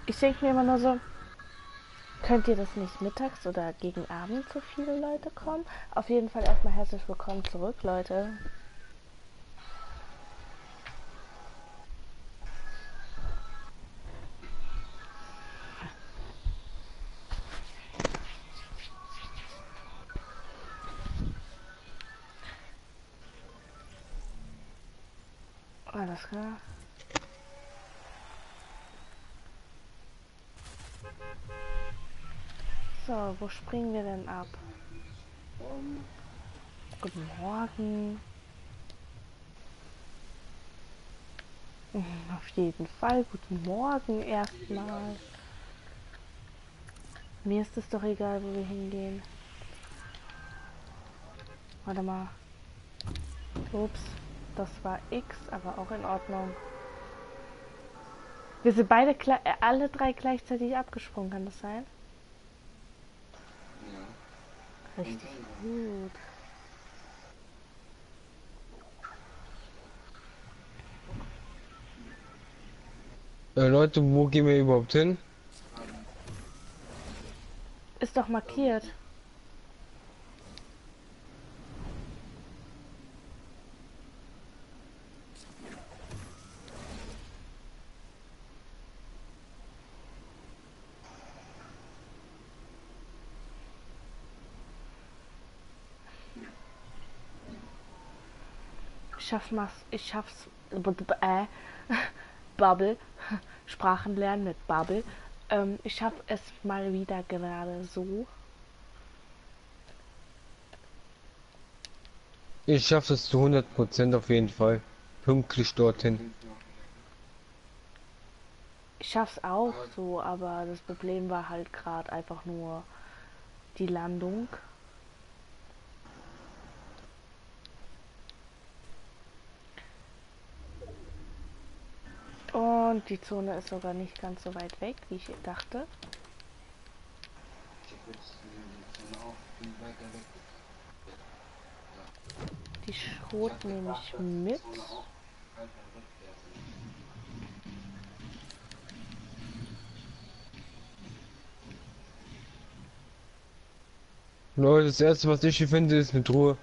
Ich denke mir immer nur so, könnt ihr das nicht mittags oder gegen Abend so viele Leute kommen? Auf jeden Fall erstmal herzlich willkommen zurück, Leute. Alles klar. So, wo springen wir denn ab? Guten Morgen. Auf jeden Fall, guten Morgen erstmal. Mir ist es doch egal, wo wir hingehen. Warte mal. Ups, das war X, aber auch in Ordnung. Wir sind beide alle drei gleichzeitig abgesprungen, kann das sein? Richtig gut. Leute, wo gehen wir überhaupt hin? Ist doch markiert. Ich schaff's. Bubble. Sprachen lernen mit Bubble. Ich schaff es mal wieder gerade so. Ich schaffe es zu 100% auf jeden Fall. Pünktlich dorthin. Ich schaff's auch so, aber das Problem war halt gerade einfach nur die Landung. Und die Zone ist sogar nicht ganz so weit weg, wie ich dachte. Die Schrot nehme ich mit. Leute, das erste, was ich hier finde, ist eine Truhe.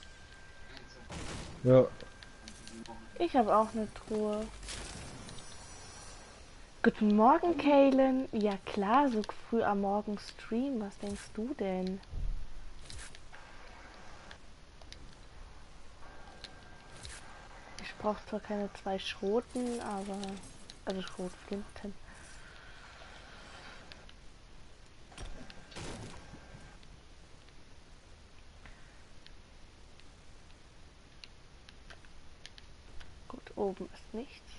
Ja. Ich habe auch eine Truhe. Guten Morgen, Kaylin. Ja klar, so früh am Morgen Stream. Was denkst du denn? Ich brauche zwar keine zwei Schroten, aber... Also Schrotflinten. Gut, oben ist nichts.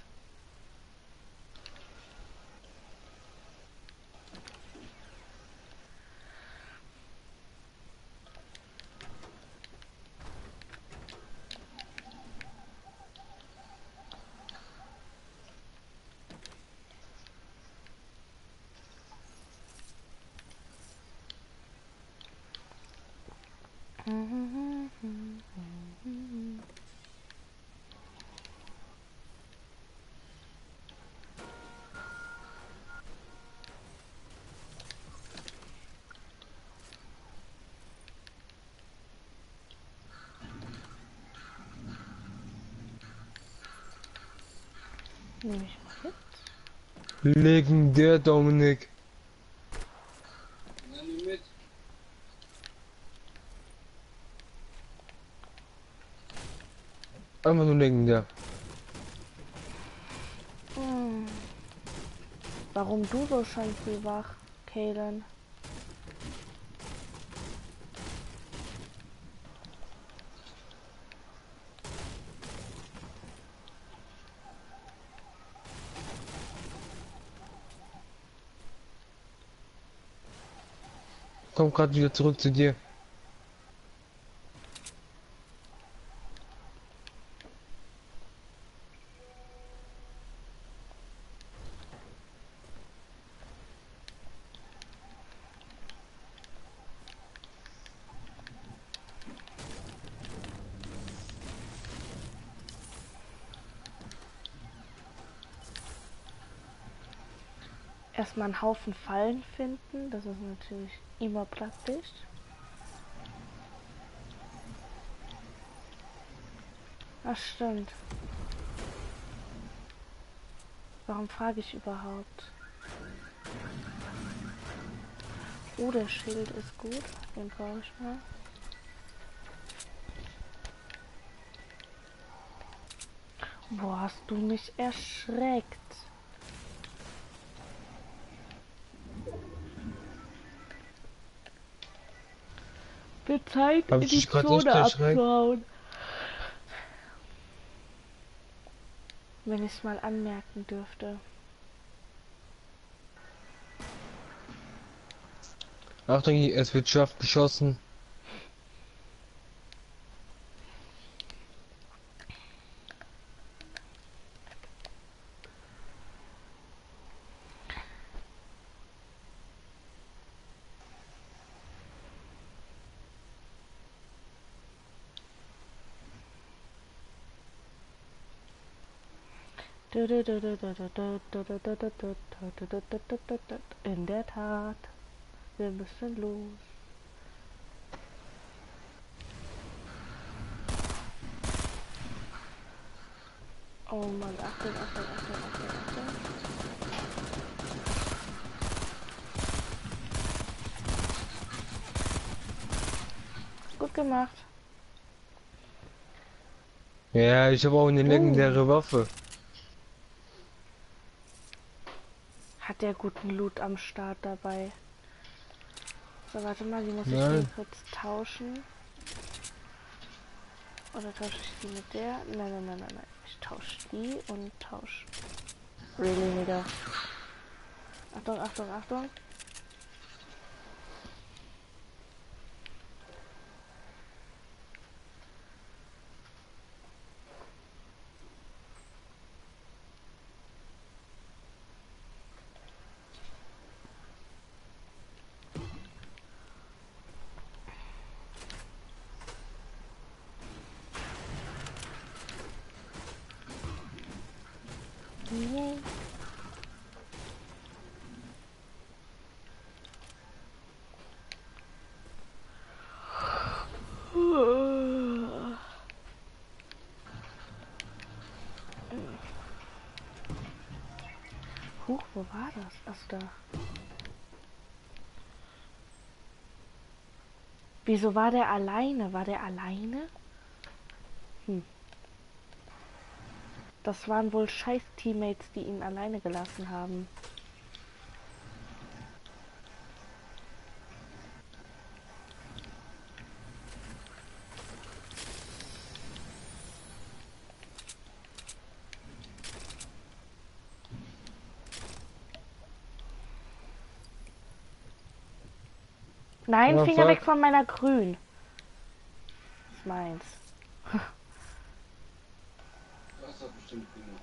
Nehme ich mal mit. Legendär, Dominik. Einfach nur legendär. Hm. Warum du so schon früh wach, Kaylin? Komm gerade wieder zurück zu dir. erstmal einen Haufen Fallen finden. Das ist natürlich immer praktisch. Ach stimmt. Warum frage ich überhaupt? Oh, der Schild ist gut. Den brauche ich mal. Boah, hast du mich erschreckt. Wird Zeit, Hab in ich die dich gerade nicht Zone erschreckt? abzuhauen. Wenn ich es mal anmerken dürfte. Achtung, es wird scharf geschossen. In der Tat, wir müssen los. Oh Mann, Achtung, Achtung, Achtung, Achtung, Achtung. Gut gemacht. Ja, ich habe auch eine legendäre Waffe. Hat der guten Loot am Start dabei. So, warte mal, die muss ich hier Nein. kurz tauschen. Oder tausche ich die mit der? Nein, nein, nein, nein, nein. Ich tausche die und tausche. Really, Nigga. Achtung, Achtung, Achtung. Nee. Huch, wo war das? Achso, da. Wieso war der alleine? War der alleine? Das waren wohl scheiß Teammates, die ihn alleine gelassen haben. Nein, Oh, Finger weg fuck. von meiner Grün. Das ist meins. Das hat bestimmt genug.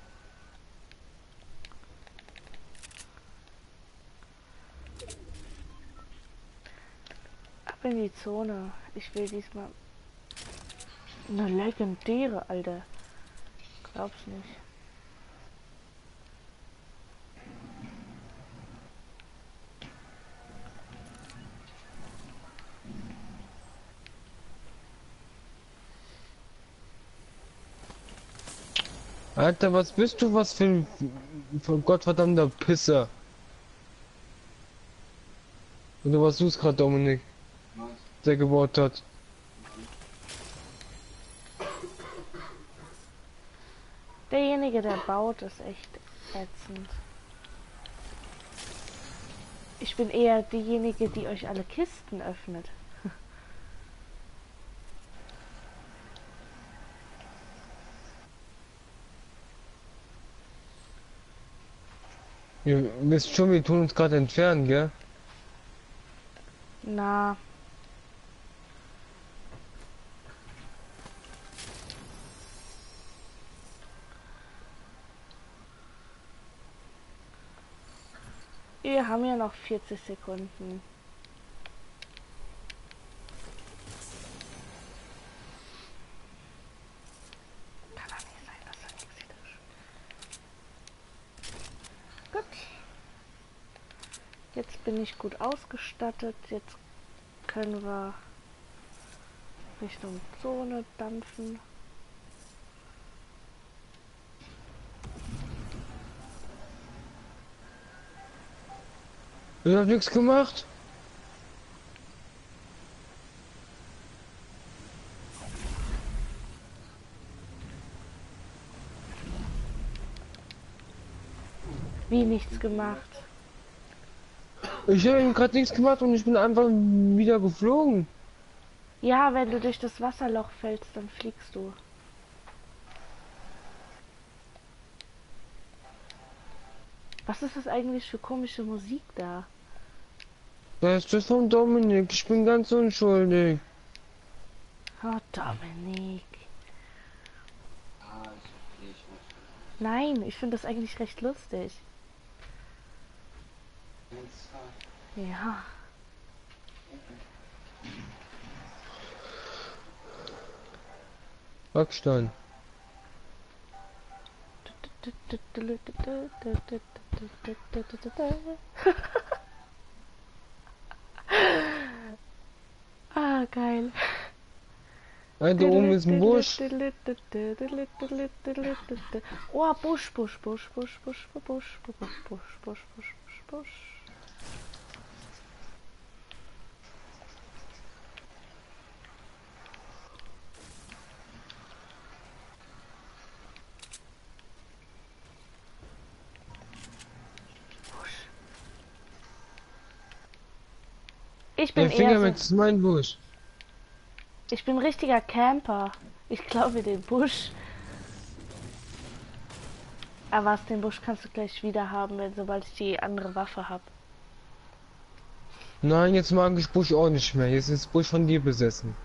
Ab in die Zone. Ich will diesmal eine legendäre, Alter. Glaub's nicht. Alter, was bist du, was für ein gottverdammter Pisser? Oder was du es gerade, Dominik? Was? Der gebaut hat. Derjenige, der baut, ist echt ätzend. Ich bin eher diejenige, die euch alle Kisten öffnet. Ihr wisst schon, wir tun uns gerade entfernen, gell? Na. Wir haben ja noch 40 Sekunden. Kann doch nicht sein, dass er nichts sieht. Gut. Jetzt bin ich gut ausgestattet. Jetzt können wir Richtung Zone dampfen. Ich hab nichts gemacht. Wie nichts gemacht. Ich habe gerade nichts gemacht und ich bin einfach wieder geflogen. Ja, wenn du durch das Wasserloch fällst, dann fliegst du. Was ist das eigentlich für komische Musik da? Das ist vom Dominik. Ich bin ganz unschuldig. Oh, Dominik. Nein, ich finde das eigentlich recht lustig. Ja. Backstein. Ah, geil. Da oben ist ein Busch. Oh, Busch, Busch, Busch, Busch, Busch, Busch, Busch, Busch, Busch, Busch, Busch, Busch. Ich bin Der eher Fingermix ist mein Busch. Ich bin richtiger Camper. Ich glaube den Busch. Aber was, den Busch kannst du gleich wieder haben, wenn sobald ich die andere Waffe habe. Nein, jetzt mag ich Busch auch nicht mehr. Jetzt ist Busch von dir besessen.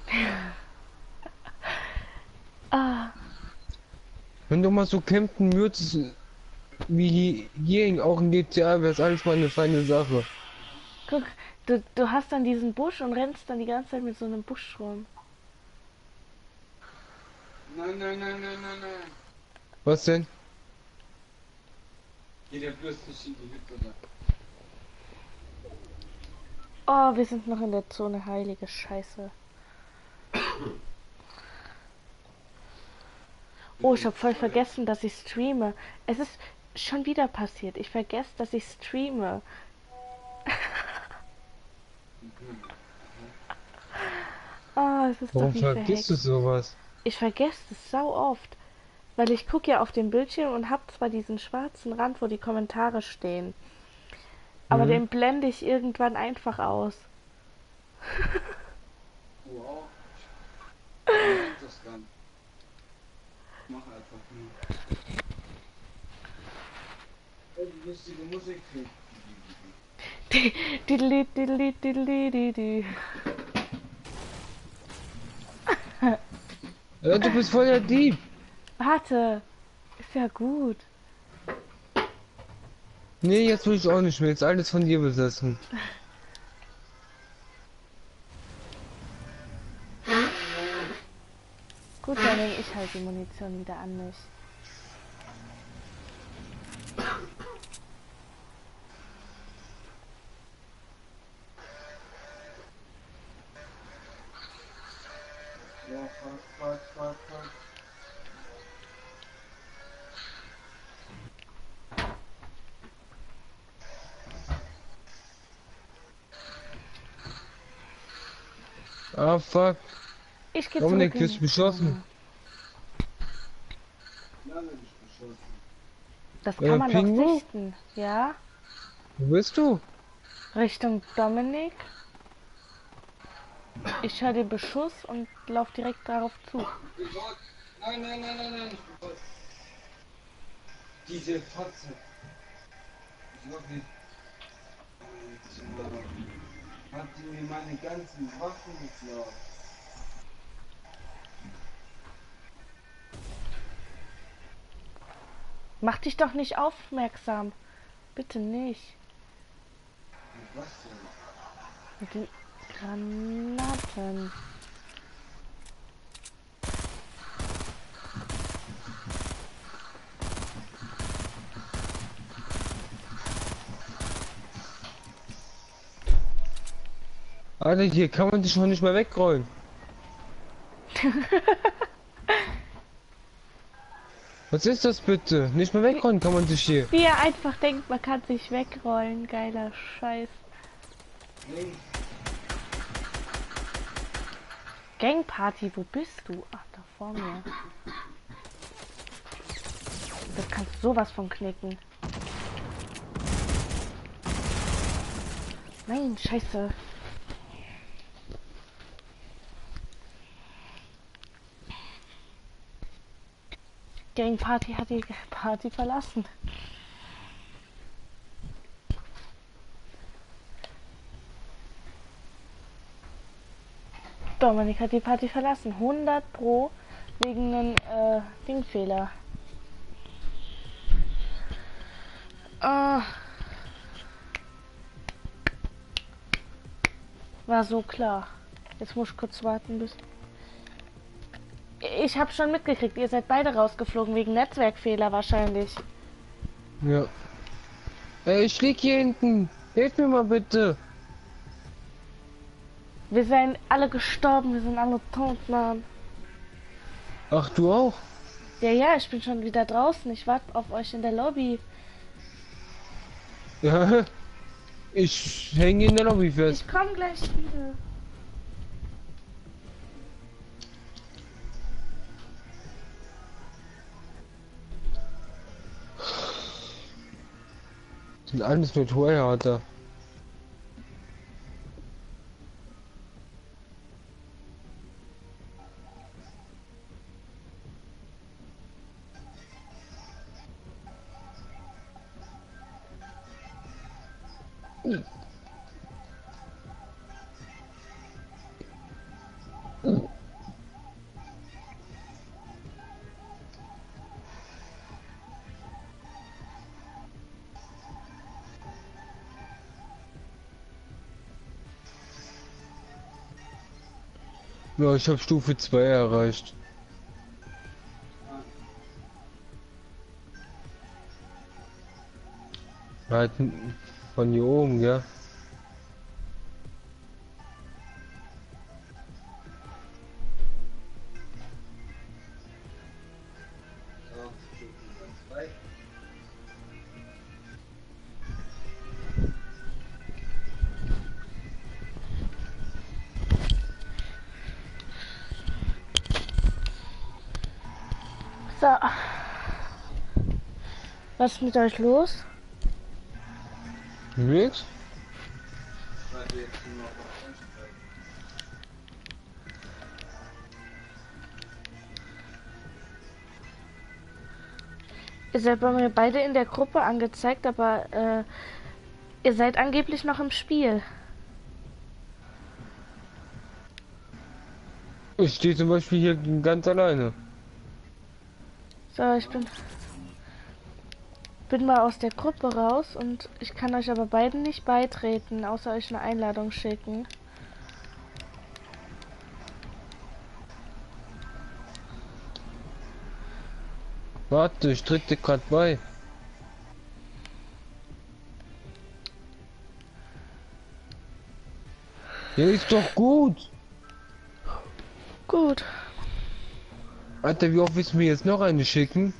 Ah, Wenn du mal so campen würdest, wie hier auch in GTA, wäre es alles mal eine feine Sache. guck, du hast dann diesen Busch und rennst dann die ganze Zeit mit so einem Busch rum. Nein, nein, nein, nein, nein, nein. Was denn? Geh der bloß nicht in die Hütte rein. Oh, wir sind noch in der Zone, heilige Scheiße. Oh, ich habe voll vergessen, dass ich streame. Es ist schon wieder passiert. Ich vergesse, dass ich streame. Oh, es ist Warum doch wie vergisst du verhext. sowas? Ich vergesse es sau oft. Weil ich gucke ja auf den Bildschirm und habe zwar diesen schwarzen Rand, wo die Kommentare stehen. Aber Mhm. den blende ich irgendwann einfach aus. Du auch? Ich mach das gar nicht. Ich mach einfach nur. Hey, die lustige Musik kriegt. Diddly, diddly, diddly, diddly. Ja, du bist voll der Dieb. Warte, ist ja gut. Nee, jetzt will ich auch nicht mehr. Jetzt alles von dir besessen. Gut, dann nehme ich halt die Munition wieder an mich. Ja, fuck. Ah, fuck. Ich gehe Dominik, zurück in wirst die beschossen. Zone. Lange nicht geschossen. Das kann man doch Pingu? sichten, ja? Wo bist du? Richtung Dominik. Ich höre den Beschuss und laufe direkt darauf zu. Nein, nein, nein, nein, nein. Diese Fotze. Ich wirklich. Alter. Hat die mir meine ganzen Waffen geklaut. Mach dich doch nicht aufmerksam. Bitte nicht. Und was denn? Mit den Granaten. Alter, hier kann man sich schon nicht mehr wegrollen. Was ist das bitte? Nicht mehr wegrollen kann man sich hier. Wie er einfach denkt, man kann sich wegrollen. Geiler Scheiß. Nee, Gangparty, wo bist du? Ach, da vor mir. Das kannst du sowas von knicken. Nein, scheiße. Gangparty hat die Party verlassen. Dominik hat die Party verlassen. 100 Pro wegen einem Dingfehler. Ah. War so klar. Jetzt muss ich kurz warten bis... Ich habe schon mitgekriegt, ihr seid beide rausgeflogen wegen Netzwerkfehler wahrscheinlich. Ja. Ey, ich lieg hier hinten. Hilf mir mal bitte. Wir sind alle gestorben, wir sind alle tot, Mann. Ach, du auch? Ja, ich bin schon wieder draußen. Ich warte auf euch in der Lobby. Ja. Ich hänge in der Lobby fest. Ich komme gleich wieder. Sind alles nur Tryharder. Ja, ich habe Stufe 2 erreicht. Halt von hier oben, ja. so, Stufen 2. So. Was ist mit euch los? Nix? Weil wir jetzt nur noch auf Einstellung. Ihr seid bei mir beide in der Gruppe angezeigt, aber ihr seid angeblich noch im Spiel. Ich stehe zum Beispiel hier ganz alleine. So, ich bin mal aus der Gruppe raus und ich kann euch aber beiden nicht beitreten, außer euch eine Einladung schicken. Warte, ich tritt dir grad bei. Ja, ist doch gut. Gut. Alter, wie oft willst du mir jetzt noch eine schicken?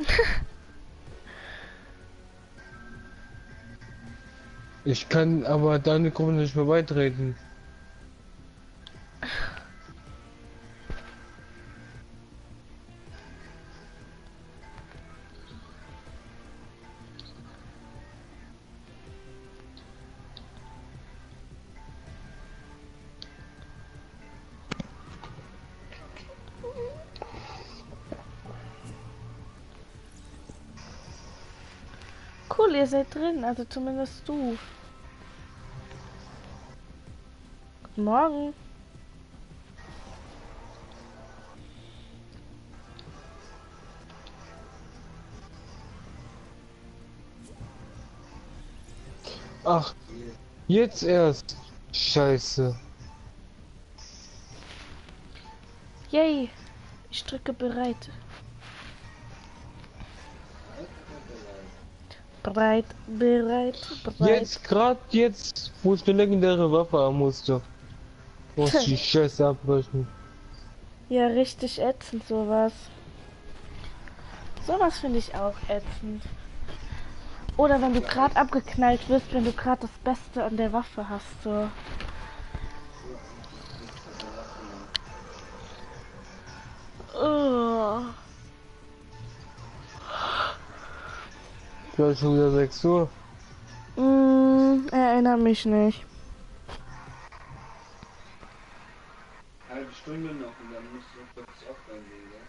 Ich kann aber deine Gruppe nicht mehr beitreten. Cool, ihr seid drin, also zumindest du. Guten Morgen. Ach, jetzt erst. Scheiße. Yay. Ich drücke bereit. Bereit. Jetzt, gerade jetzt, wo ich eine legendäre Waffe haben musste. Muss die Scheiße abbrechen. Ja, richtig ätzend sowas. Sowas finde ich auch ätzend. Oder wenn du gerade abgeknallt wirst, wenn du gerade das Beste an der Waffe hast, so. Oh. Gleich schon wieder 6 Uhr. Erinnere mich nicht. Halbe Stunde noch und dann musst du kurz offline gehen, gell?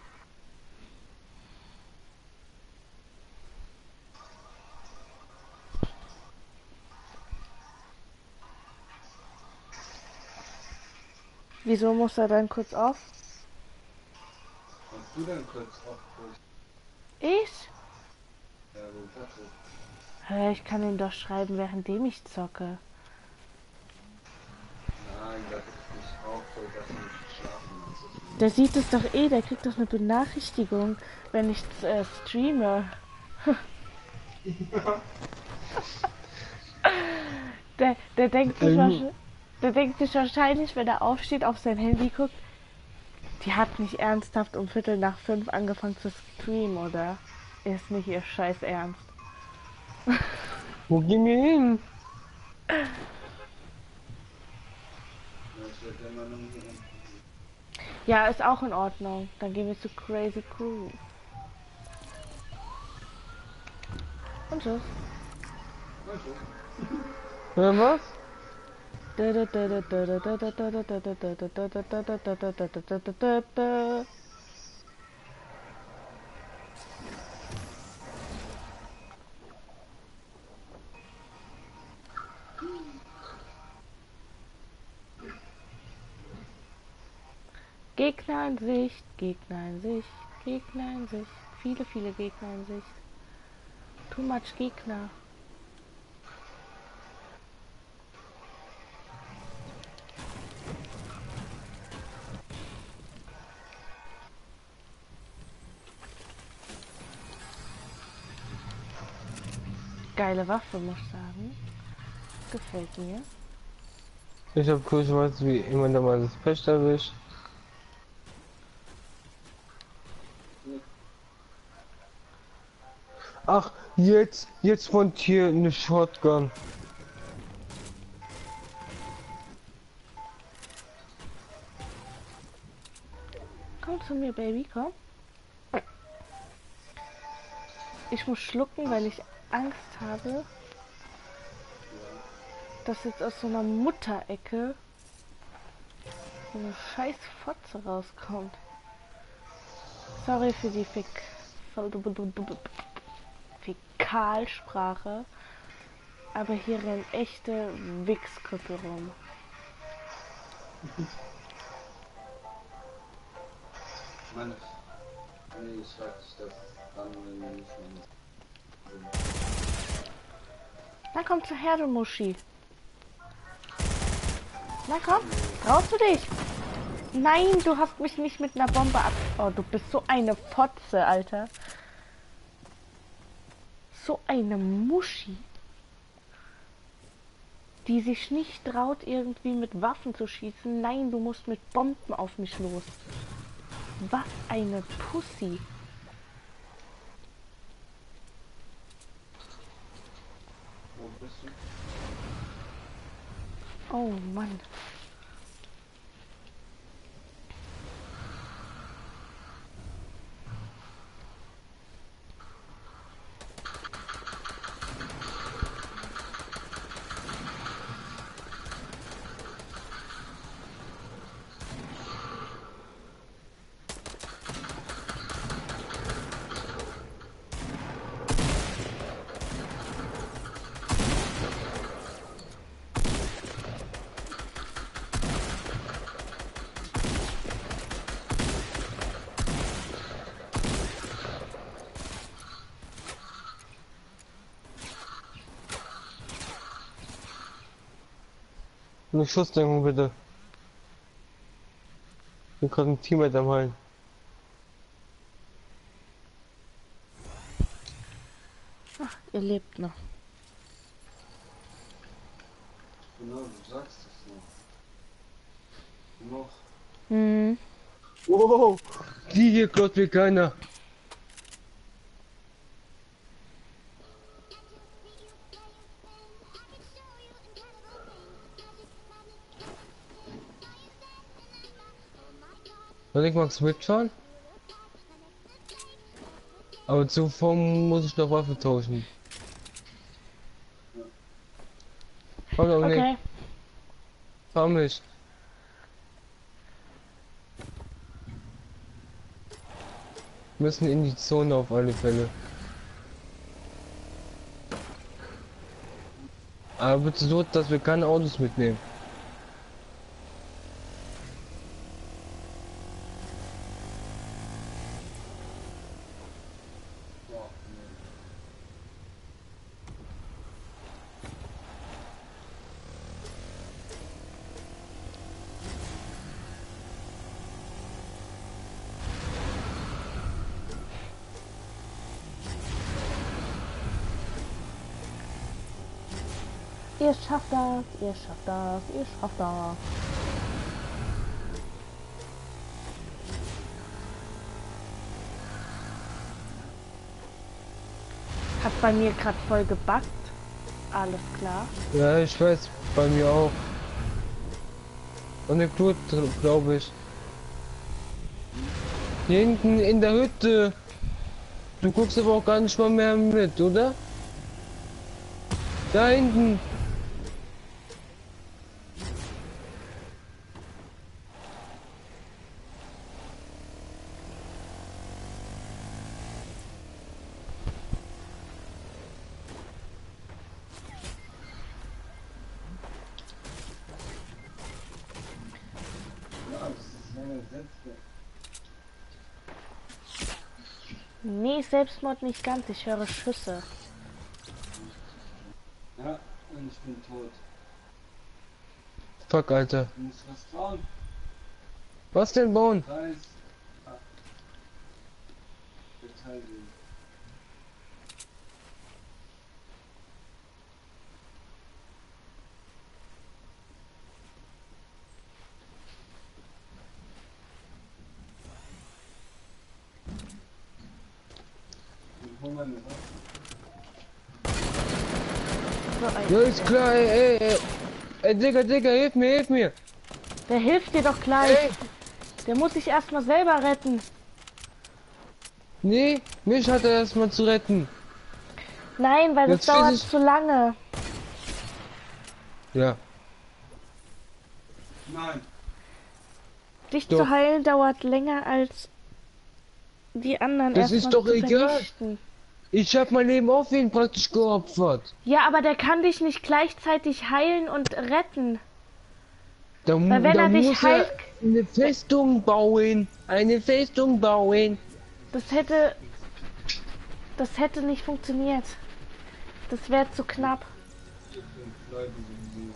Wieso muss er dann kurz auf? Und du dann kurz off. Ich? Ja, wo Patrick. Hä, ich kann ihn doch schreiben, währenddem ich zocke. Nein, das ist nicht auch so, dass du nicht schlafen musst. Der sieht es doch eh, der kriegt doch eine Benachrichtigung, wenn ich streame. Der denkt sich der denkt sich wahrscheinlich, wenn er aufsteht, auf sein Handy guckt, die hat nicht ernsthaft um 4:45 angefangen zu streamen, oder? Ist nicht ihr Scheiß Ernst. Wo gehen wir hin? Ja, ich werde immer nur hier hin. Ja, ist auch in Ordnung. Dann gehen wir zu Crazy Crew. Und tschüss. Was? Gegner in Sicht, Gegner in Sicht, Gegner in Sicht. Viele, viele Gegner in Sicht. Too much Gegner. Geile Waffe, muss ich sagen. Gefällt mir. Ich hab kurz was wie immer da mal das Pech erwischt. Ach, jetzt von hier eine Shotgun. Komm zu mir, Baby, komm. Ich muss schlucken, weil ich Angst habe, dass jetzt aus so einer Mutterecke so eine scheiß Fotze rauskommt. Sorry für die Fäkalsprache, aber hier rennen echte Wichskrüppel rum. Mann, nee, ich frag dich das dann, wenn wir nicht mehr. Na komm zur Herde, Muschi. Na komm, traust du dich? Nein, du hast mich nicht mit einer Bombe ab... Oh, du bist so eine Fotze, Alter. So eine Muschi. Die sich nicht traut, irgendwie mit Waffen zu schießen. Nein, du musst mit Bomben auf mich los. Was eine Pussy. Wo bist du? Oh Mann. Eine Schussdeckung bitte. Ich bin gerade ein Teammate am Heilen. Ach, ihr lebt noch. Genau, du sagst es noch. Noch. Hm. Oh, die hier klaut mir keiner. Soll ich Max mitfahren? Aber zuvor muss ich noch Waffe tauschen. Komm doch nicht, Okay. fahr mich. Müssen in die Zone auf alle Fälle. Aber bitte so, dass wir keine Autos mitnehmen. Boah, nee. Ihr schafft das, ihr schafft das, ihr schafft das. Hat bei mir gerade voll gebackt. Alles klar. Ja, ich weiß, bei mir auch. Und der Klut, glaube ich. Hier hinten in der Hütte. Du guckst aber auch gar nicht mal mehr mit, oder? Da hinten. Ja, das ist meine Sätze. Nee, Selbstmord nicht ganz. Ich höre Schüsse. Ja, und ich bin tot. Fuck, Alter. Du musst was bauen. Was denn bauen? Kreis. Ah. Beteiligung. Ich hol meine Sachen. So, Ja, ist klar, ey, Digga, hilf mir, hilf mir. der hilft dir doch gleich. Ey, Der muss sich erstmal selber retten. nee, mich hat er erstmal zu retten. Nein, weil das Jetzt dauert weiß ich- zu lange. Ja, Nein. Dich Doch. zu heilen dauert länger als die anderen Das ist erstmal doch zu egal. vernichten. ich hab mein Leben auf ihn praktisch geopfert. Ja, aber der kann dich nicht gleichzeitig heilen und retten. Da, Weil wenn da er dich muss heilt, er eine Festung bauen. Eine Festung bauen. das hätte nicht funktioniert. Das wäre zu knapp. 4, 5 Leute sowieso.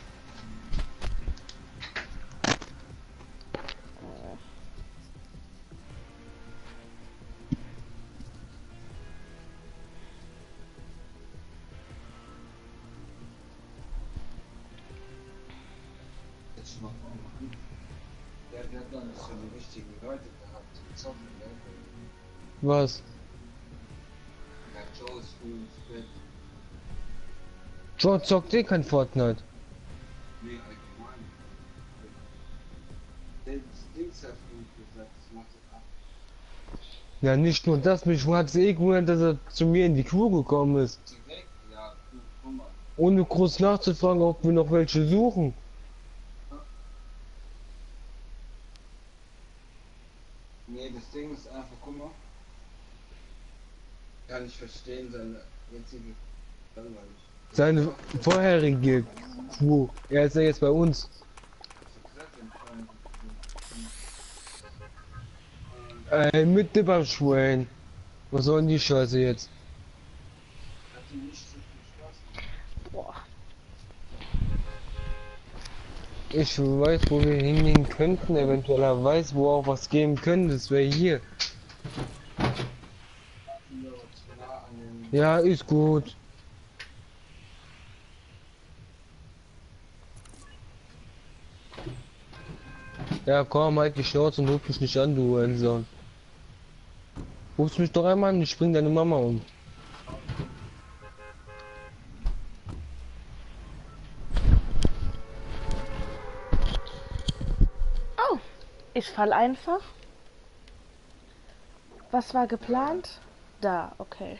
Jetzt schon mal machen. Der hat noch nicht so die richtigen Leute gehabt zum Zocken, ne? Was? Ja, Joe ist früh ins Bett. Joe zockt eh kein Fortnite. Nee, allgemein. Der Dings hat früh gesagt, das macht er ab. Ja, nicht nur das, mich hat es eh gewundert, dass er zu mir in die Crew gekommen ist. Direkt? Ja, guck mal. Ohne groß nachzufragen, ob wir noch welche suchen. Nee, das Ding ist einfach, guck mal. Kann ich verstehen, seine jetzige langweilig. Seine vorherige Crew. Er ist ja jetzt bei uns. Mit dem beim Schwein. Was soll denn die Scheiße jetzt? Hat die nicht so viel Spaß? Boah. Ich weiß, wo wir hingehen könnten, eventuell er weiß, wo auch was geben könnte. Das wäre hier. Hier zu nah an den. Ja, ist gut. Ja, komm, halt die Schnauze und ruf mich nicht an, du Hurensohn. Rufst mich doch einmal an, ich bring deine Mama um. Oh, ich fall einfach. Was war geplant? Da, okay.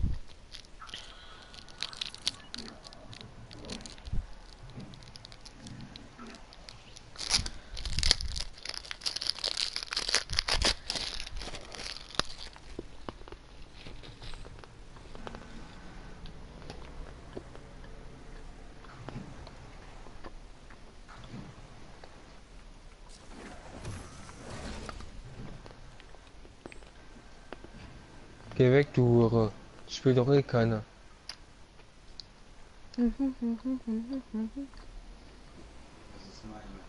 Geh weg, du Hure. Spielt doch eh keiner. Das ist meine.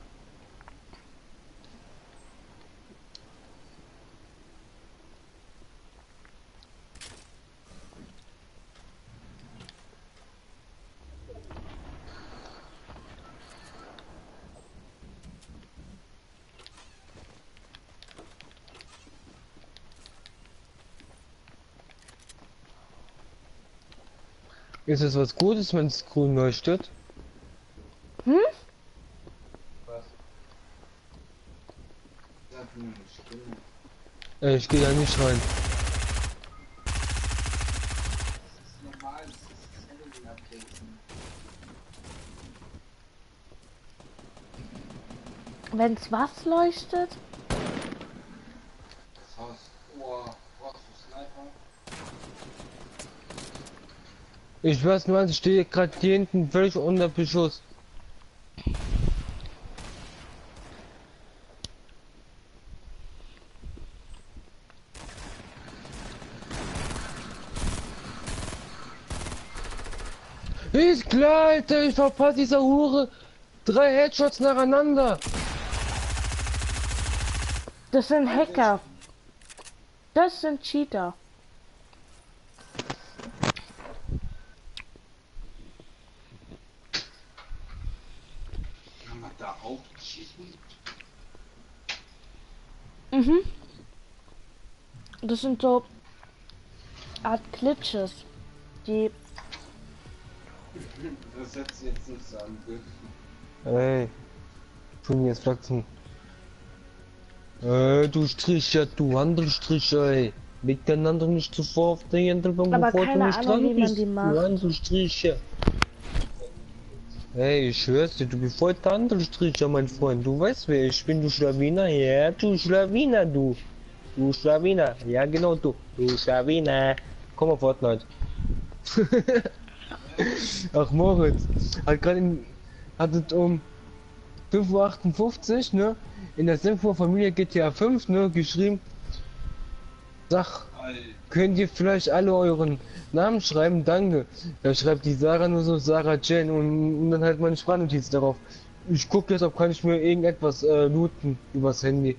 Ist es was Gutes, wenn es grün leuchtet? Hm? Was? Sag nur eine Stimme. Ich gehe da nicht rein. Das ist normal, das ist Halloween-Updates. Wenn's was leuchtet? Das Haus. Oh, brauchst du Sniper? Ich weiß nur, ich stehe gerade hier hinten völlig unter Beschuss. Ist klar, Alter, ich verpasse dieser Hure 3 Headshots nacheinander. Das sind Hacker. Das sind Cheater. Kann man da auch schießen? Mhm. Das sind so Art Glitches, die Das hättest du jetzt nicht sagen dürfen. Ey, tun jetzt wachsen. Du Stricher, du Handelstricher, ey. Leg den anderen nicht zuvor auf den Händelbank, aber bevor du keine nicht Ahnung, dran wie man bist. die Du macht. Handelstricher. Hey, ich schwör's dir, du bist voll der Handelstricher, mein Freund. Du weißt, wer ich bin, du Schlawiner. Ja, du Schlawiner, du. Du Schlawiner. Ja, genau, du. Du Schlawiner. Komm auf Fortnite. Ach, Moritz. Hat gerade hat es um 5:58 Uhr, ne? In der Senfo-Familie GTA 5, ne? Geschrieben. Sag, Alter. könnt ihr vielleicht alle euren Namen schreiben? Danke. Da schreibt die Sarah nur so Sarah Jane und dann halt meine Sprachnotiz darauf. Ich gucke jetzt, ob kann ich mir irgendetwas looten übers Handy.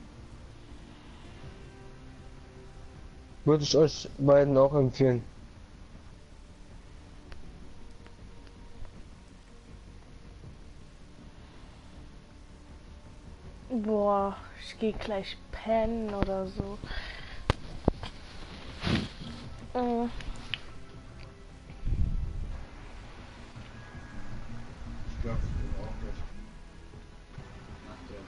Würde ich euch beiden auch empfehlen. boah, ich gehe gleich pennen oder so. Ich glaube, ich bin auch gleich nach der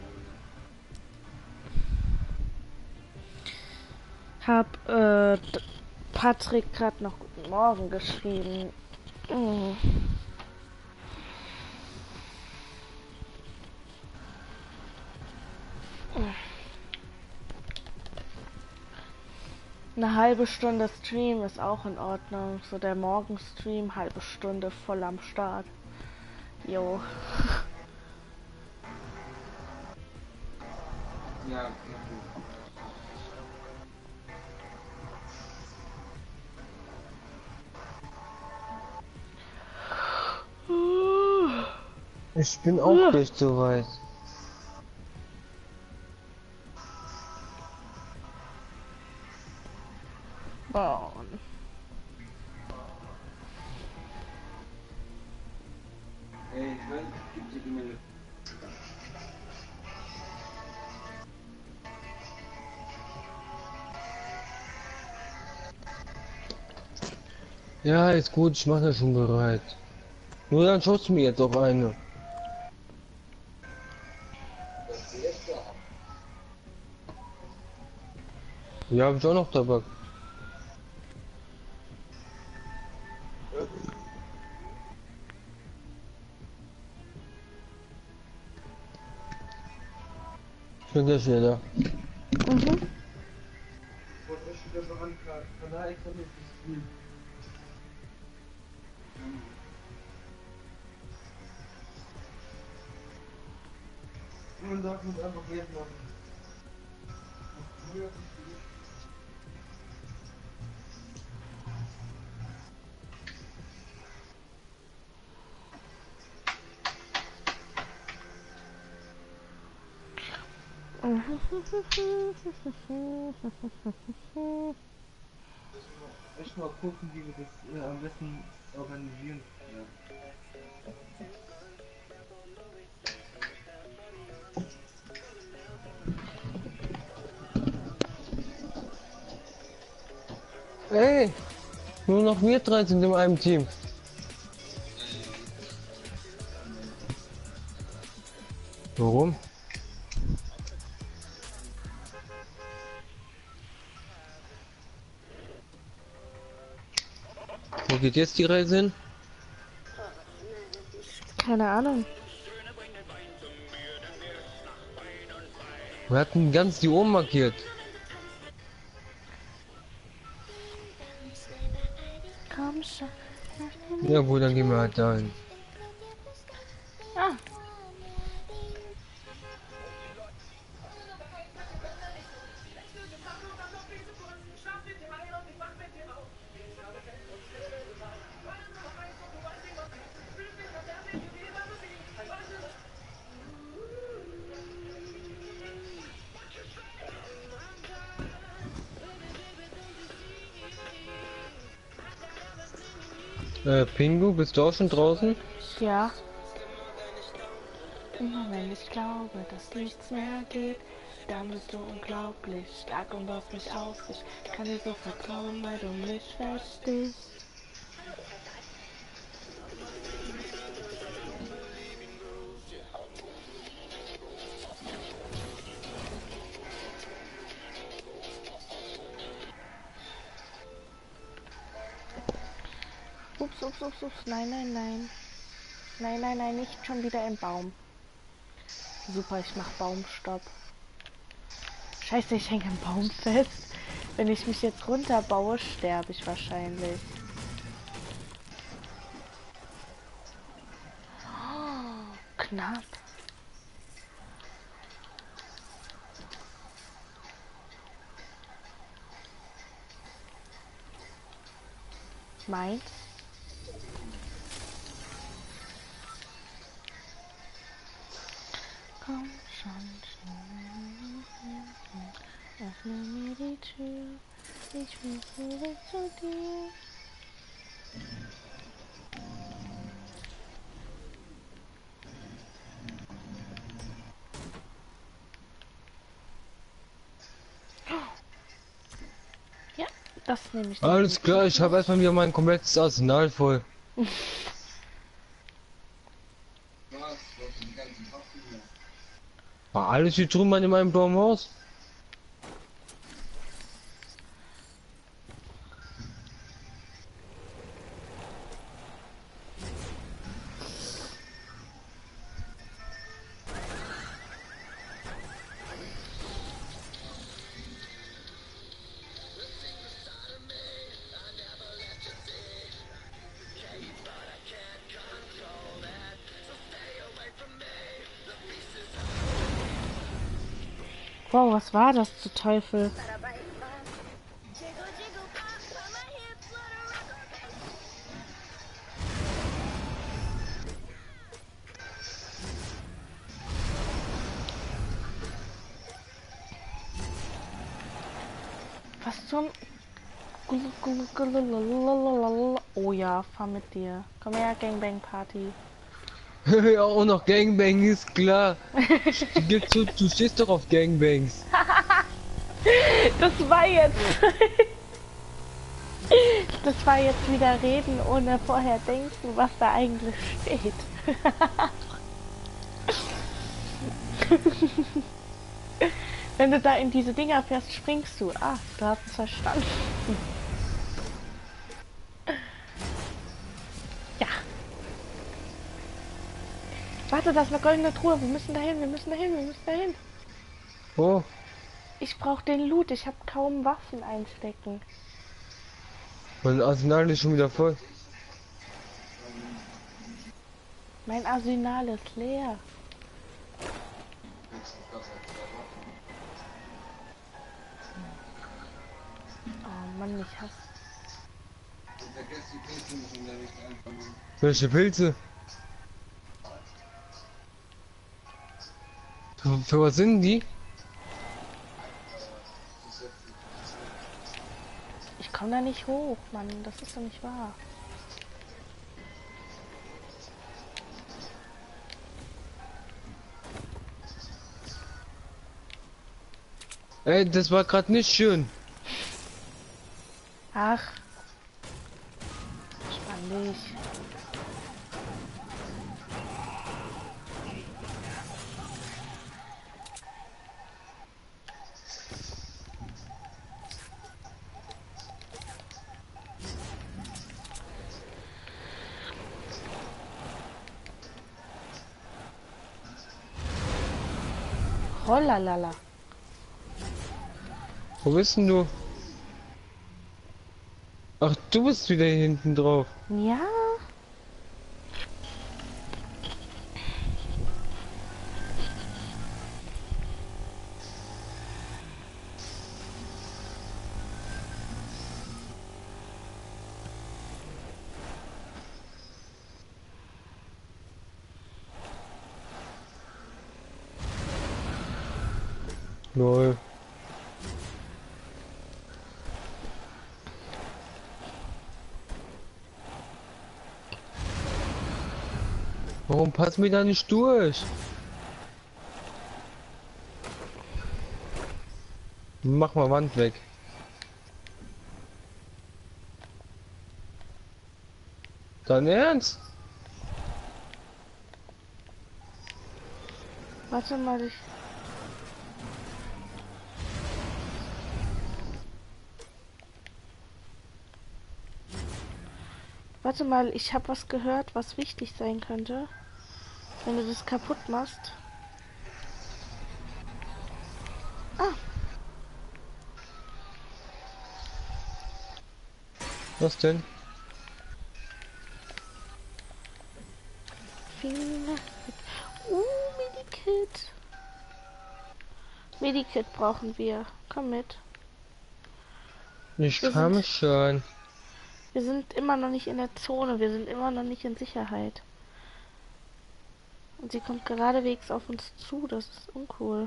Runde. Hab Patrick gerade noch guten Morgen geschrieben. Mm. Eine halbe Stunde Stream ist auch in Ordnung. So der Morgenstream, halbe Stunde voll am Start. Jo. Ja, okay. Ich bin auch nicht so weit. Bauen. Ey, ich weiß, gibt dir meine. Ja, ist gut, ich mache das schon bereit. Nur dann schaust du mir jetzt auch eine. Ja, hab ich auch noch Tabak. Ich bin gleich wieder da. Mhm. Man darf uns einfach jetzt machen. Echt mal gucken, wie wir das am besten organisieren. Ja. Ey, nur noch wir drei sind in einem Team. Warum? Wo geht jetzt die Reise hin? Keine Ahnung. Wir hatten ganz die Ohren markiert. Komm schon. Ja gut, dann gehen wir halt dahin. Ah, Pingu, bist du auch schon draußen? ja. Immer wenn ich glaube, dass nichts mehr geht, dann bist du unglaublich stark und baust mich auf. Ich kann dir so vertrauen, weil du mich verstehst. Ups, ups, ups, ups. Nein, nein, nein. Nein, nein, nein, nicht schon wieder im Baum. Super, ich mach Baumstopp. Scheiße, ich hänge im Baum fest. Wenn ich mich jetzt runterbaue, sterbe ich wahrscheinlich. Oh, knapp. Meins? Komm schon, öffne mir die Tür. Ich will zurück zu dir. Ja, das nehme ich. Alles klar, ich habe erstmal wieder mein komplettes Arsenal voll. Was? Du hast den ganzen Tag gemacht. War alles wie drüben in meinem blauen Haus? Wow, was war das zu Teufel? Was zum... Oh ja, fahr mit dir. Komm her, Gangbang Party. Ja, auch noch Gangbang ist klar. Du stehst doch auf Gangbangs. Das war jetzt... Das war jetzt wieder Reden ohne vorher denken, was da eigentlich steht. Wenn du da in diese Dinger fährst, springst du. Ah, du hast es verstanden. Ja. Warte, das ist eine goldene Truhe. Wir müssen dahin, wir müssen dahin, wir müssen dahin. Oh, Ich brauche den Loot. Ich habe kaum Waffen einstecken. mein Arsenal ist schon wieder voll. Mein Arsenal ist leer. Oh Mann, ich hasse. Vergesst die Pilze nicht in der Richtung einfangen. Welche Pilze? Für was sind die? Ich komme da nicht hoch, Mann. Das ist doch nicht wahr. Ey, das war gerade nicht schön. Ach. Spann dich. Rollalala. Wo bist denn du? Ach, du bist wieder hier hinten drauf. Ja. Lol. Warum passt mir da nicht durch? Mach mal Wand weg. Dein Ernst? Warte mal, ich. Warte mal, ich habe was gehört, was wichtig sein könnte. Wenn du das kaputt machst. Ah, Was denn? Finger. Medikit. Medikit brauchen wir. Komm mit. Ich Wir kann sind- mich schon. Wir sind immer noch nicht in der Zone. Wir sind immer noch nicht in Sicherheit. Und sie kommt geradewegs auf uns zu. Das ist uncool.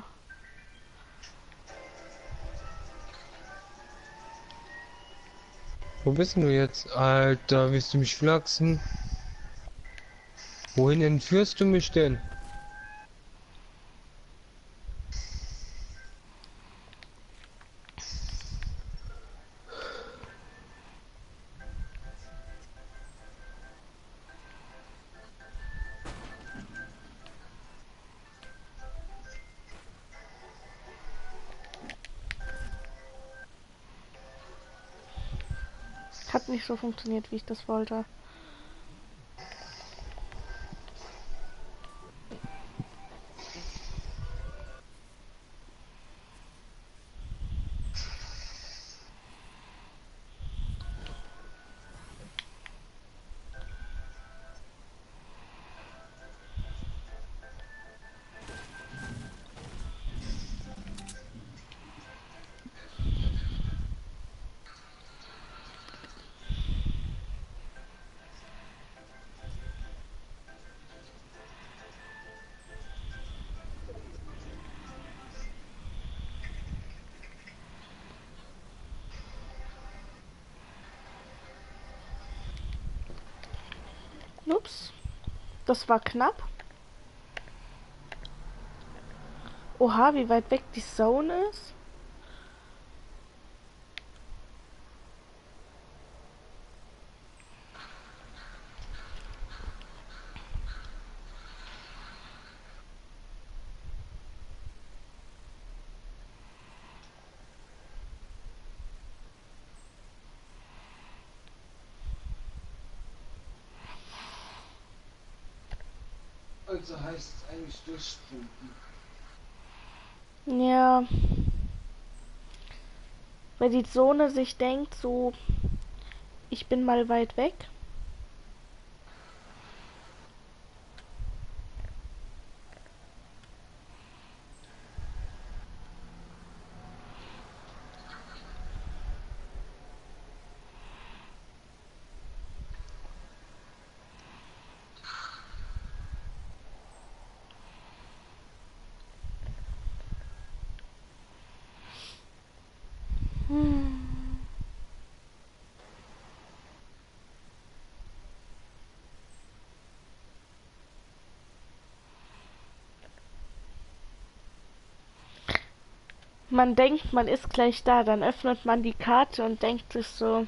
Wo bist denn du jetzt? Alter, willst du mich flachsen? Wohin entführst du mich denn? Hat nicht so funktioniert, wie ich das wollte. Ups. Das war knapp. Oha, wie weit weg die Zone ist. Pause heißt eigentlich durchpumpen. Ja, weil die Zone sich denkt, so, ich bin mal weit weg. Man denkt, man ist gleich da, dann öffnet man die Karte und denkt sich so,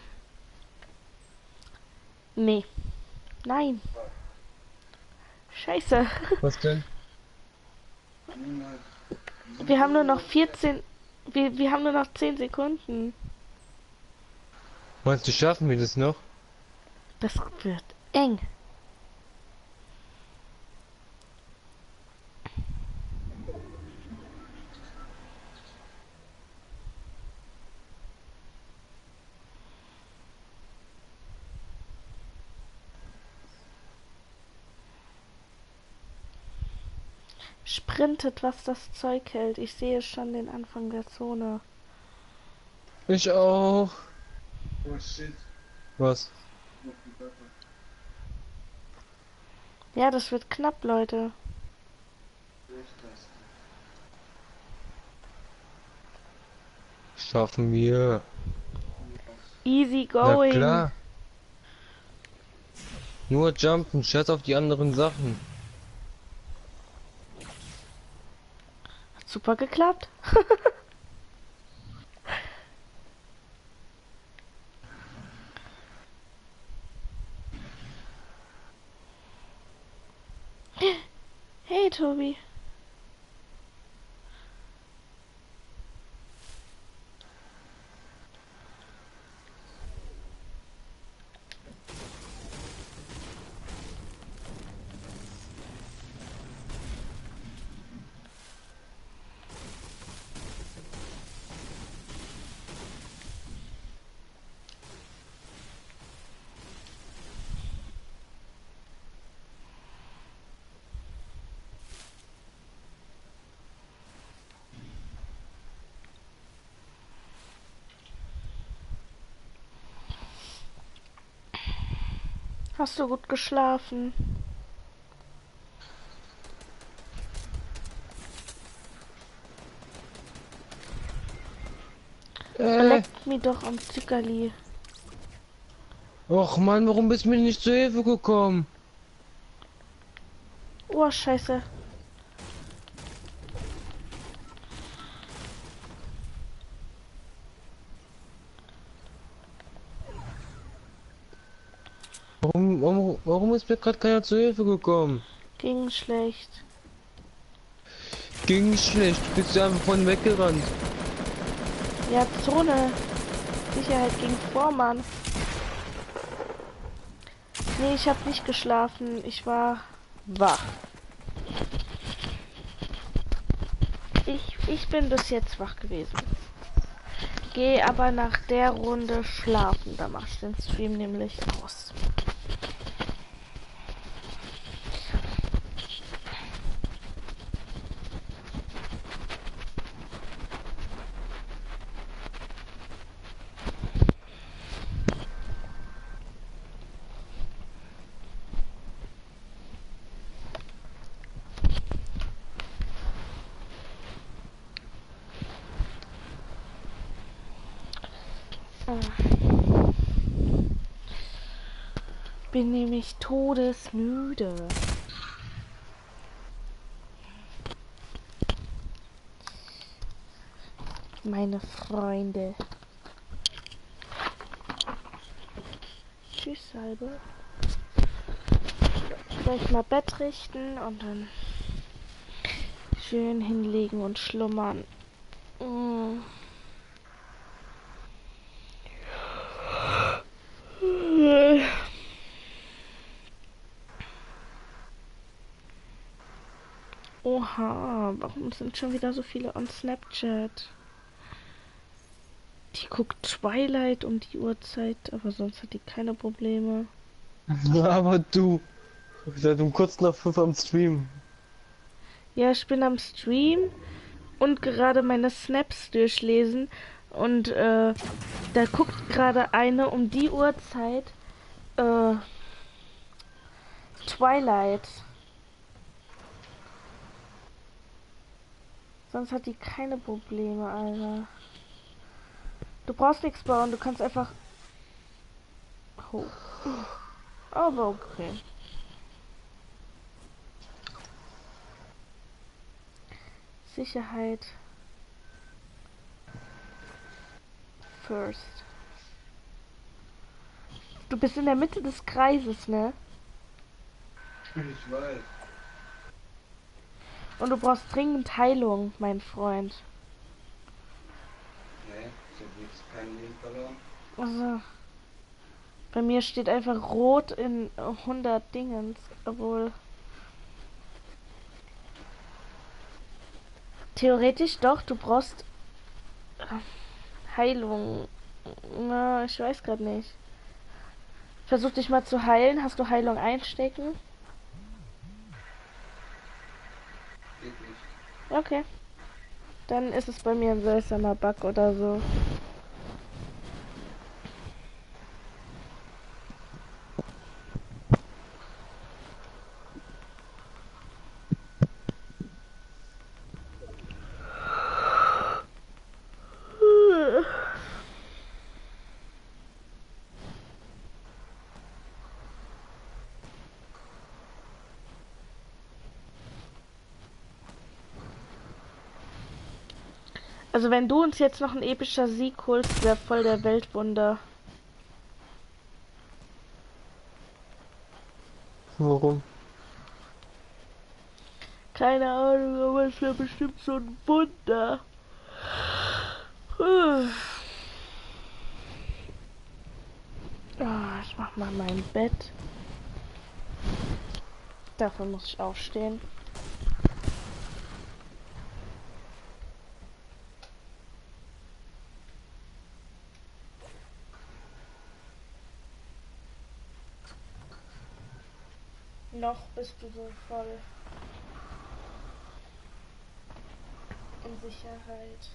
nee, nein, scheiße. Was denn? Niemals. Wir haben nur noch 14, wir haben nur noch 10 Sekunden. Meinst du, schaffen wir das noch? Das wird eng. Sprintet, was das Zeug hält. Ich sehe schon den Anfang der Zone. Ich auch. Oh shit. Was? Noch die Pfeffer. Ja, das wird knapp, Leute. Echt das. Schaffen wir. Easy Na going. klar. Nur jumpen, scheiß auf die anderen Sachen. Hat super geklappt. Hey, Tobi. Hast du gut geschlafen? Leckt mich doch am Zickerli. Och Mann, warum bist du mir nicht zur Hilfe gekommen? Oh, scheiße. Warum ist mir gerade keiner zur Hilfe gekommen? Ging schlecht. Ging schlecht, du bist ja einfach von weggerannt. Ja, Zone. Sicherheit ging vor, Mann. Nee, ich habe nicht geschlafen. Ich war wach. Ich bin bis jetzt wach gewesen. Geh aber nach der Runde schlafen. Da machst du den Stream nämlich aus. Bin nämlich todesmüde. Meine Freunde. Tschüss, Salbe. Gleich mal Bett richten und dann schön hinlegen und schlummern. Mm. Oha, warum sind schon wieder so viele on Snapchat? Die guckt Twilight um die Uhrzeit, aber sonst hat die keine Probleme. Aber du, seit um kurz nach 5 am Stream. Ja, ich bin am Stream und gerade meine Snaps durchlesen und da guckt gerade eine um die Uhrzeit Twilight. Sonst hat die keine Probleme, Alter. Du brauchst nichts bauen, du kannst einfach hoch. Aber okay. Sicherheit. First. Du bist in der Mitte des Kreises, ne? Ich weiß. Und du brauchst dringend Heilung, mein Freund. Nee, ich hab nichts, kein Leben verloren. Also, bei mir steht einfach rot in 100 Dingens, obwohl theoretisch doch, du brauchst Heilung. Na, ich weiß gerade nicht. Versuch dich mal zu heilen. Hast du Heilung einstecken? Geht nicht. Okay. Dann ist es bei mir ein seltsamer Bug oder so. Also wenn du uns jetzt noch ein epischer Sieg holst, wäre voll der Weltwunder. Warum? Keine Ahnung, aber es wäre bestimmt so ein Wunder. Ich mach mal mein Bett. Dafür muss ich aufstehen. Noch bist du so voll in Sicherheit.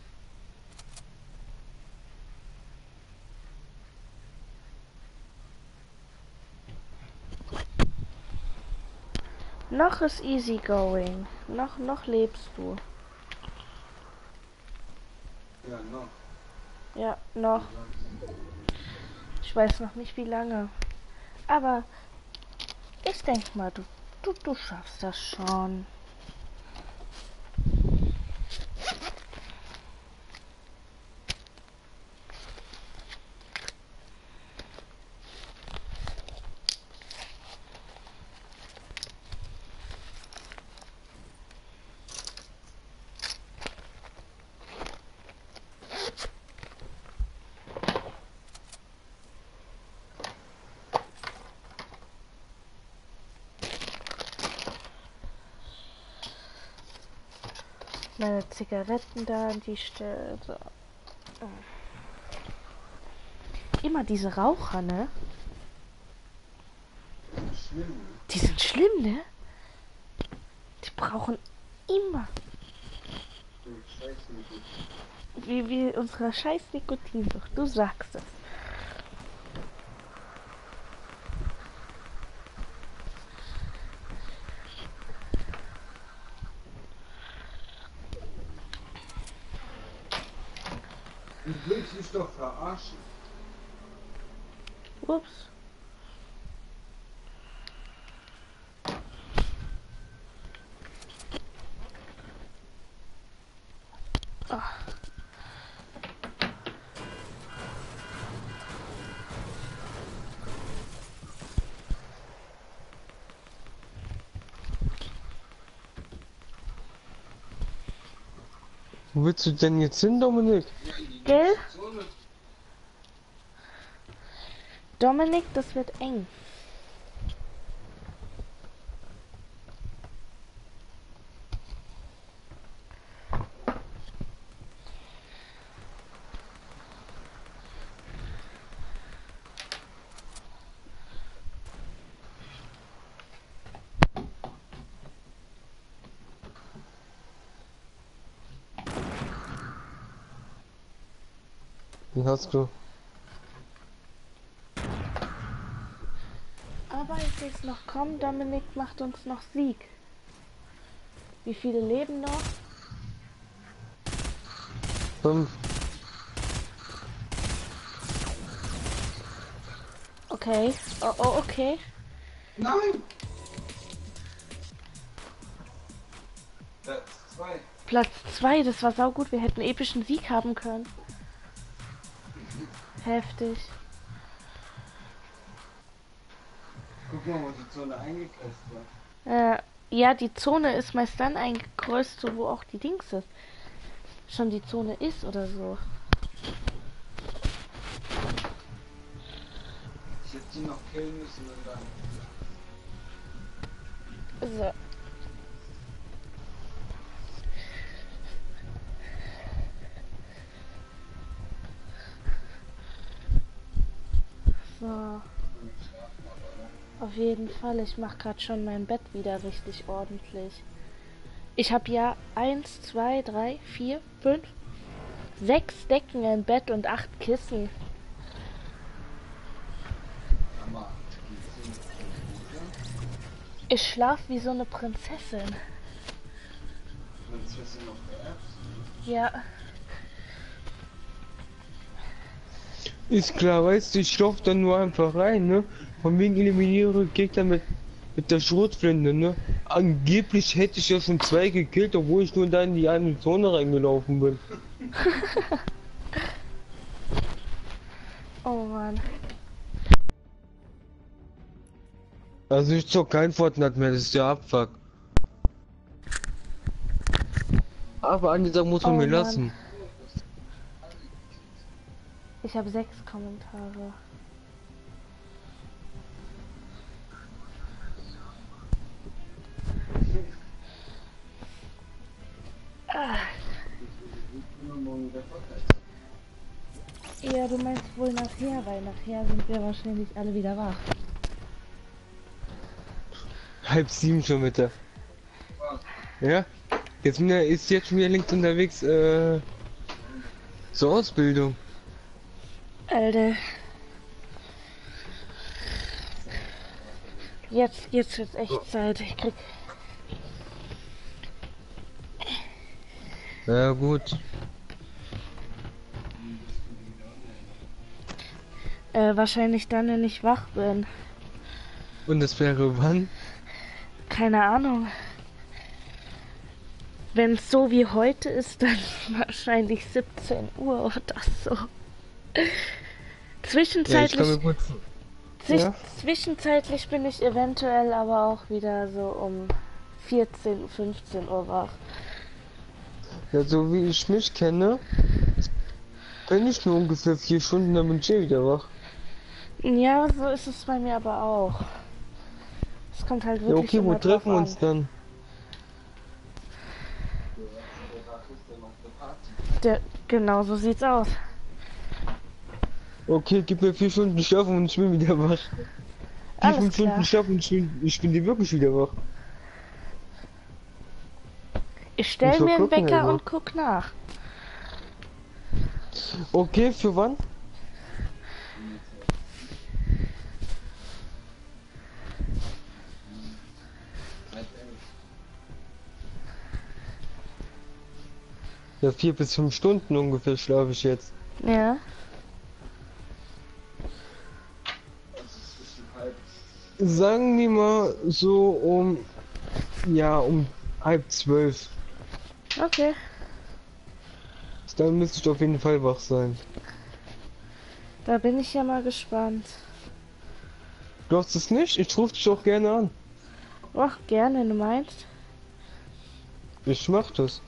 Noch ist easy going. Noch lebst du. Ja, noch. Ja, noch. Ich weiß noch nicht wie lange. Aber ich denke mal, du schaffst das schon. Meine Zigaretten da an die Stelle. So. Immer diese Raucher, ne? Schlimm. Die sind schlimm, ne? Die brauchen immer. Du scheiß nicht. Wie unsere scheiß Nikotinsucht. Du sagst es. Du willst mich doch verarschen. Ups. Ach. Wo willst du denn jetzt hin, Dominik? Ja, in die Gell? Zone. Dominik, das wird eng. Den hast du. Aber es ist noch komm, Dominik macht uns noch Sieg. Wie viele leben noch? 5. Okay. Oh, okay. Nein! Platz 2. Platz 2, das war saugut. Wir hätten epischen Sieg haben können. Heftig. Guck mal, wo die Zone eingekreist war. Ja, die Zone ist meist dann eingekreuzt, so wo auch die Dings ist. Schon die Zone ist oder so. Ich hätte die noch killen müssen und dann. So. So. Auf jeden Fall, ich mache gerade schon mein Bett wieder richtig ordentlich. Ich habe ja 1, 2, 3, 4, 5, 6 Decken im Bett und 8 Kissen. Hammer. Die sind gut, Ich schlaf wie so eine Prinzessin. ja? Prinzessin auf der App. Ja. Ist klar, weißt du, ich lauf dann nur einfach rein, ne? Von wegen eliminiere Gegner mit der Schrotflinte, ne? Angeblich hätte ich ja schon 2 gekillt, obwohl ich nur da in die eine Zone reingelaufen bin. Oh Mann. Also ich zock kein Fortnite mehr, das ist der Abfuck. Aber an dieser muss man Oh mir Mann. lassen. Ich habe 6 Kommentare. Ja, du meinst wohl nachher, weil nachher sind wir wahrscheinlich alle wieder wach. 6:30 schon bitte. Ja? Ist jetzt schon wieder links unterwegs, zur Ausbildung. Alter. Jetzt wird's echt Zeit. Ich krieg. Ja gut. Wahrscheinlich dann, wenn ich wach bin. Und das wäre wann? Keine Ahnung. Wenn es so wie heute ist, dann wahrscheinlich 17 Uhr oder so. Ja, ich Zwischenzeitlich, kann mir gut... Ja? zwischenzeitlich bin ich eventuell aber auch wieder so um 14, 15 Uhr wach. Ja, so wie ich mich kenne, bin ich nur ungefähr 4 Stunden, dann bin ich eh wieder wach. Ja, so ist es bei mir aber auch. Es kommt halt Ja, wirklich okay, wo immer drauf treffen wir uns an. dann? Genau so sieht's aus. Okay, gib mir 4 Stunden Schlaf und ich bin wieder wach. 4, Alles 5 Stunden klar. Schlaf und ich bin dir wirklich wieder wach. Ich stell Muss mal mir einen gucken, Wecker also. und guck nach. Okay, für wann? Ja, 4 bis 5 Stunden ungefähr schlafe ich jetzt. Ja. Sagen wir mal so um 11:30. Okay. Dann müsste ich auf jeden Fall wach sein. Da bin ich ja mal gespannt. Glaubst du es nicht? Ich rufe dich auch gerne an. Ach, gerne, du meinst? Ich mach das.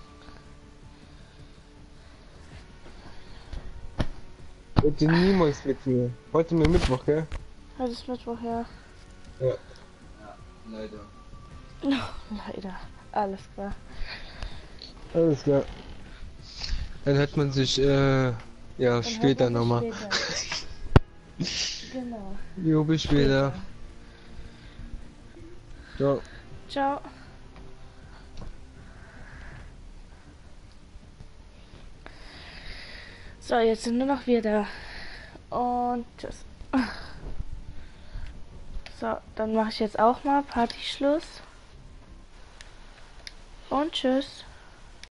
Heute niemals mit mir. Heute mir Mittwoch, ja? Heute ist Mittwoch, ja. Ja. Ja, leider. Leider. Alles klar. Alles klar. Dann hat man sich, ja, Dann später hören wir uns nochmal. später. Genau. Jo, bis später. Ciao. Ciao. So. So, jetzt sind nur noch wir da. Und tschüss. So, dann mache ich jetzt auch mal Partyschluss. Und tschüss.